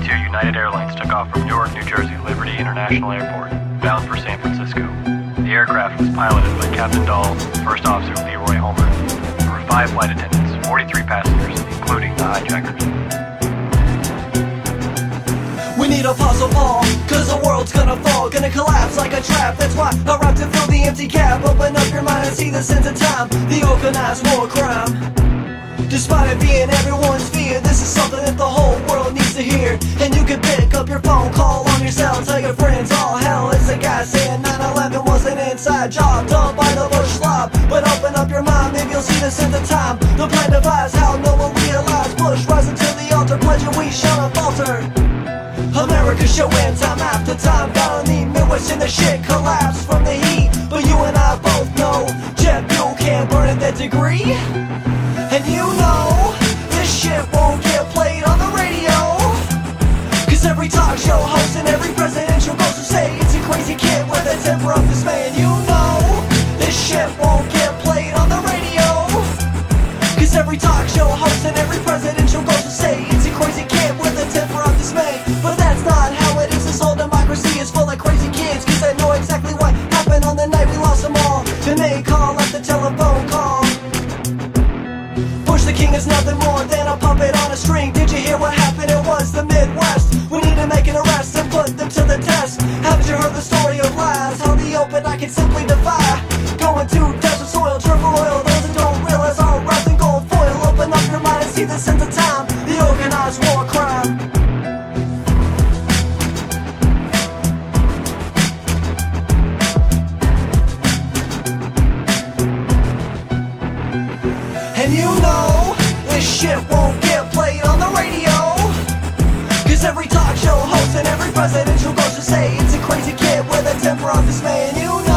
2 United Airlines took off from Newark, New Jersey Liberty International Airport, bound for San Francisco. The aircraft was piloted by Captain Dahl, First Officer Leroy Homer. There were 5 flight attendants, 43 passengers, including the hijackers. We need a puzzle ball, cause the world's gonna fall, gonna collapse like a trap. That's why I rap to fill the empty cap. Open up your mind and see the sense of time, the organized war crime. Despite it being everyone's fear, this is something that the whole world needs to hear. And you can pick up your phone, call on your cell, tell your friends all hell. It's a guy saying 9/11 was an inside job done by the Bush slob. But open up your mind, maybe you'll see the sense of time. The plan devised how no one realized. Bush rising to the altar, pledging we shall not falter. America showing time after time, felony Midwest and the shit collapse from the heat. But you and I both know jet fuel can't burn at that degree. And you know this shit won't get played on the radio, cause every talk show host and every presidential goes to say it's a crazy kid with a temper of dismay. And you know this shit won't get played on the radio, cause every talk show host and every presidential goes to say it's a crazy kid with a temper of dismay. But that's not how it is. This whole democracy is full of crazy kids, cause they know exactly what happened on the night we lost them all. And they call up the telephone call. Bush the king is nothing more than a puppet on a string. Did you hear what happened? It was the Midwest. We need to make an arrest and put them to the test. Haven't you heard the story of lies? How the open I can simply defy. Going to desert soil, triple oil. Those that don't realize our wrath and gold foil. Open up your mind and see the sense of time, the organized war crime. And you know this shit won't get played on the radio, cause every talk show host and every presidential goes to say it's a crazy kid with a temper of dismay. And you know